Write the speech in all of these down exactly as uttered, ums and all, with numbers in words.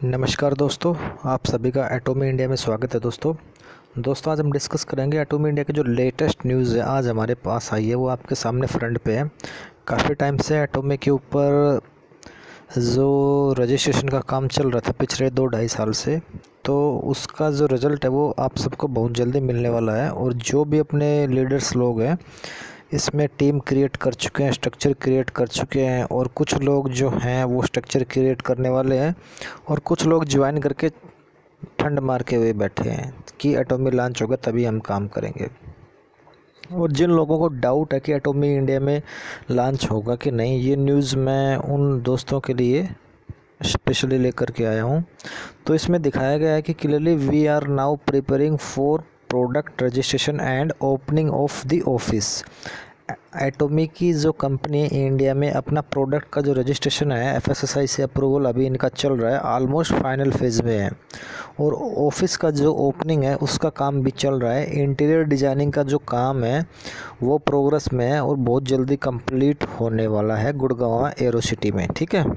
नमस्कार दोस्तों, आप सभी का एटोमी इंडिया में स्वागत है। दोस्तों दोस्तों आज हम डिस्कस करेंगे एटोमी इंडिया की जो लेटेस्ट न्यूज़ है आज हमारे पास आई है, वो आपके सामने फ्रंट पे है। काफ़ी टाइम से एटोमी के ऊपर जो रजिस्ट्रेशन का काम चल रहा था पिछले दो ढाई साल से, तो उसका जो रिज़ल्ट है वो आप सबको बहुत जल्दी मिलने वाला है। और जो भी अपने लीडर्स लोग हैं इसमें टीम क्रिएट कर चुके हैं, स्ट्रक्चर क्रिएट कर चुके हैं, और कुछ लोग जो हैं वो स्ट्रक्चर क्रिएट करने वाले हैं, और कुछ लोग ज्वाइन करके ठंड मार के हुए बैठे हैं कि एटोमी लॉन्च होगा तभी हम काम करेंगे। और जिन लोगों को डाउट है कि एटोमी इंडिया में लॉन्च होगा कि नहीं, ये न्यूज़ मैं उन दोस्तों के लिए स्पेशली लेकर के आया हूँ। तो इसमें दिखाया गया है कि clearly we are now preparing for product registration and opening of the office. Atomy की जो कंपनी है इंडिया में अपना प्रोडक्ट का जो रजिस्ट्रेशन है एफएसएसआई से अप्रूवल अभी इनका चल रहा है, ऑलमोस्ट फाइनल फेज़ में है। और ऑफिस का जो ओपनिंग है उसका काम भी चल रहा है। इंटीरियर डिज़ाइनिंग का जो काम है वो प्रोग्रेस में है और बहुत जल्दी कंप्लीट होने वाला है गुड़गांव एरो सिटी में। ठीक है,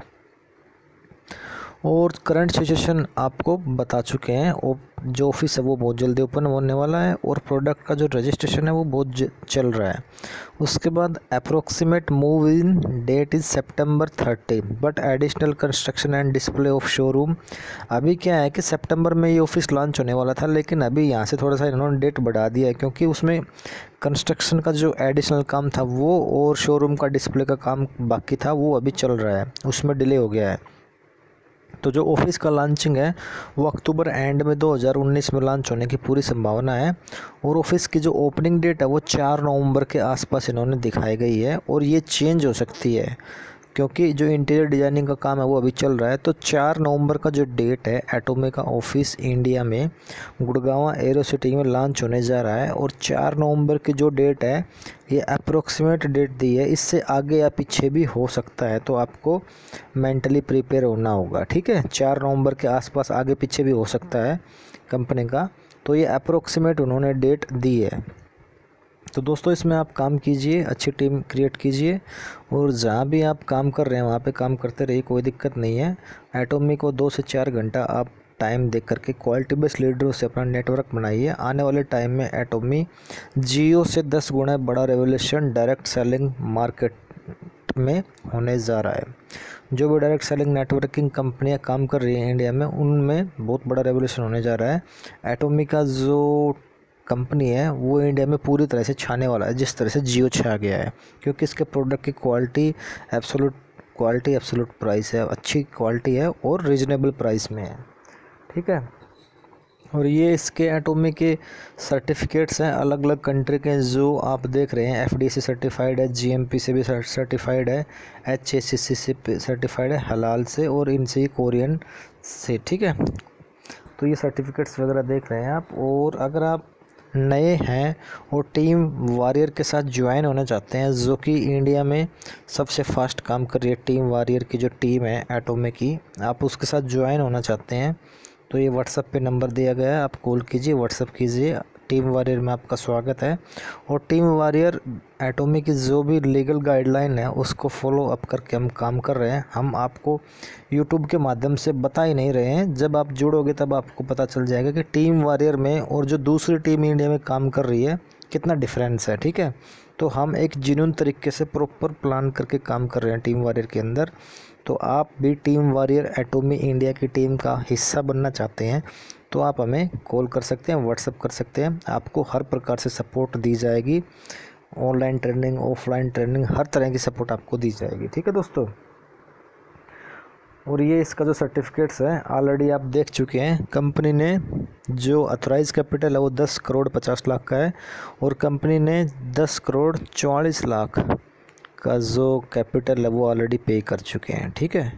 और करंट सिचुएशन आपको बता चुके हैं। और जो ऑफिस है वो बहुत जल्दी ओपन होने वाला है और प्रोडक्ट का जो रजिस्ट्रेशन है वो बहुत चल रहा है। उसके बाद approximate move in date is September thirty, but additional construction and display of showroom. अभी क्या है कि सितंबर में ये ऑफिस लॉन्च होने वाला था, लेकिन अभी यहाँ से थोड़ा सा इन्होंने डेट बढ़ा दिया है क्योंकि उसमें कंस्ट्रक्शन का जो एडिशनल काम था वो और शोरूम का डिस्प्ले का काम बाकी था, वो अभी चल रहा है, उसमें डिले हो गया है। तो जो ऑफिस का लॉन्चिंग है वो अक्टूबर एंड में दो हज़ार उन्नीस में लॉन्च होने की पूरी संभावना है। और ऑफिस की जो ओपनिंग डेट है वो चार नवंबर के आसपास इन्होंने दिखाई गई है, और ये चेंज हो सकती है क्योंकि जो इंटीरियर डिज़ाइनिंग का काम है वो अभी चल रहा है। तो चार नवंबर का जो डेट है एटोमी का ऑफिस इंडिया में गुड़गांव एरो सिटी में लॉन्च होने जा रहा है। और चार नवंबर की जो डेट है ये अप्रोक्सीमेट डेट दी है, इससे आगे या पीछे भी हो सकता है, तो आपको मेंटली प्रिपेयर होना होगा। ठीक है, चार नवंबर के आसपास आगे पीछे भी हो सकता है कंपनी का, तो ये अप्रोक्सीमेट उन्होंने डेट दी है। तो दोस्तों इसमें आप काम कीजिए, अच्छी टीम क्रिएट कीजिए, और जहाँ भी आप काम कर रहे हैं वहाँ पे काम करते रहिए, कोई दिक्कत नहीं है। एटोमी को दो से चार घंटा आप टाइम दे करके क्वालिटी बेस्ड लीडरों से अपना नेटवर्क बनाइए। आने वाले टाइम में एटोमी जियो से दस गुना बड़ा रेवोल्यूशन डायरेक्ट सेलिंग मार्केट में होने जा रहा है। जो भी डायरेक्ट सेलिंग नेटवर्किंग कंपनियां काम कर रही हैं इंडिया में, उनमें बहुत बड़ा रेवोल्यूशन होने जा रहा है। एटोमी का जो कंपनी है वो इंडिया में पूरी तरह से छाने वाला है, जिस तरह से जियो छा गया है, क्योंकि इसके प्रोडक्ट की quality absolute quality absolute price है, अच्छी क्वालिटी है और रीजनेबल प्राइस में है। ठीक है, और ये इसके एटोमी के सर्टिफिकेट्स हैं अलग अलग कंट्री के, जो आप देख रहे हैं एफडीसी सर्टिफाइड है, जीएमपी से भी सर्टिफाइड है, एचएसीसी से सर्टिफाइड है, हलाल से, और इनसे ही कोरियन से। ठीक है, तो ये सर्टिफिकेट्स वगैरह देख रहे हैं आप। और अगर आप नए हैं और टीम वॉरियर के साथ ज्वाइन होना चाहते हैं, जो कि इंडिया में सबसे फास्ट काम कर रही है, टीम वॉरियर की जो टीम है एटोमी की, आप उसके साथ ज्वाइन होना चाहते हैं तो ये व्हाट्सएप पे नंबर दिया गया है, आप कॉल कीजिए, व्हाट्सएप कीजिए। टीम वॉरियर में आपका स्वागत है। और टीम वॉरियर एटोमी की जो भी लीगल गाइडलाइन है उसको फॉलो अप करके हम काम कर रहे हैं। हम आपको यूट्यूब के माध्यम से बता ही नहीं रहे हैं, जब आप जुड़ोगे तब आपको पता चल जाएगा कि टीम वॉरियर में और जो दूसरी टीम इंडिया में काम कर रही है कितना डिफरेंस है। ठीक है, तो हम एक जेन्युइन तरीके से प्रॉपर प्लान करके काम कर रहे हैं टीम वॉरियर के अंदर। तो आप भी टीम वॉरियर एटोमी इंडिया की टीम का हिस्सा बनना चाहते हैं तो आप हमें कॉल कर सकते हैं, व्हाट्सएप कर सकते हैं, आपको हर प्रकार से सपोर्ट दी जाएगी। ऑनलाइन ट्रेनिंग, ऑफलाइन ट्रेनिंग, हर तरह की सपोर्ट आपको दी जाएगी। ठीक है दोस्तों, और ये इसका जो सर्टिफिकेट्स है ऑलरेडी आप देख चुके हैं। कंपनी ने जो अथोराइज कैपिटल है वो दस करोड़ पचास लाख का है, और कंपनी ने दस करोड़ चौवालीस लाख का जो कैपिटल है वो ऑलरेडी पे कर चुके हैं। ठीक है,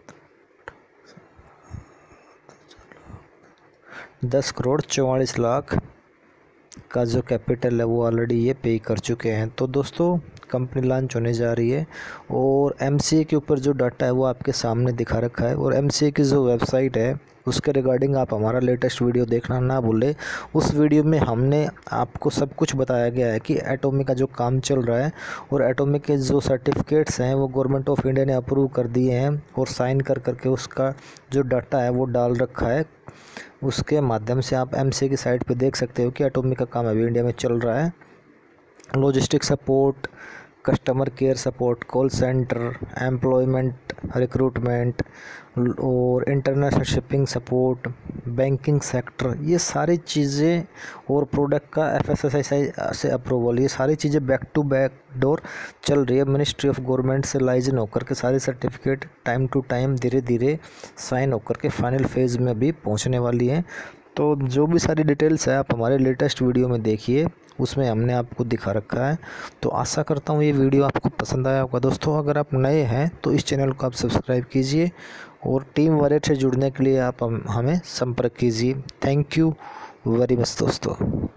दस करोड़ चौवालीस लाख का जो कैपिटल है वो ऑलरेडी ये पे कर चुके हैं। तो दोस्तों कंपनी लॉन्च होने जा रही है और एमसीए के ऊपर जो डाटा है वो आपके सामने दिखा रखा है। और एमसीए की जो वेबसाइट है उसके रिगार्डिंग आप हमारा लेटेस्ट वीडियो देखना ना भूलें। उस वीडियो में हमने आपको सब कुछ बताया गया है कि एटॉमिक का जो काम चल रहा है और एटॉमिक के जो सर्टिफिकेट्स हैं वो गवर्नमेंट ऑफ इंडिया ने अप्रूव कर दिए हैं और साइन कर करके उसका जो डाटा है वो डाल रखा है। उसके माध्यम से आप एमसीए की साइट पे देख सकते हो कि एटॉमिक का काम अभी इंडिया में चल रहा है। Logistic support, customer care support, call centre, employment recruitment और international shipping support, banking sector, ये सारी चीज़ें और प्रोडक्ट का एफएसएसआई से अप्रूवल, ये सारी चीज़ें बैक टू बैक डोर चल रही है। मिनिस्ट्री ऑफ गवर्नमेंट से लाइजन होकर के सारे सर्टिफिकेट टाइम टू टाइम धीरे धीरे साइन होकर के फाइनल फेज़ में भी पहुंचने वाली हैं। तो जो भी सारी डिटेल्स है आप हमारे लेटेस्ट वीडियो में देखिए, उसमें हमने आपको दिखा रखा है। तो आशा करता हूँ ये वीडियो आपको पसंद आया होगा। दोस्तों अगर आप नए हैं तो इस चैनल को आप सब्सक्राइब कीजिए और टीम वॉलेट से जुड़ने के लिए आप हम हमें संपर्क कीजिए। थैंक यू वेरी मच दोस्तों।